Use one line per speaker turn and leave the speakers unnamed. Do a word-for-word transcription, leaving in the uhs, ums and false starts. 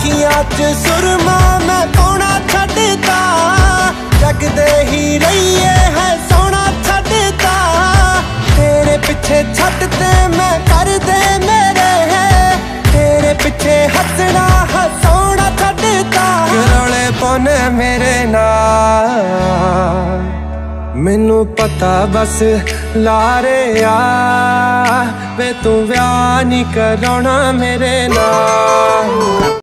ਅੱਖੀਆਂ च सुरमा मैं पाउणा छड्डता जग दे ही रहीए है सोना छड्डता तेरे पिछे छड्डते मैं कर दे मेरे है तेरे पिछे हसना हसाउणा छड्डता रौले पाने मेरे नाल मैनू पता बस लारे आ वे तू व्याह नहीं कराउणा मेरे नाल।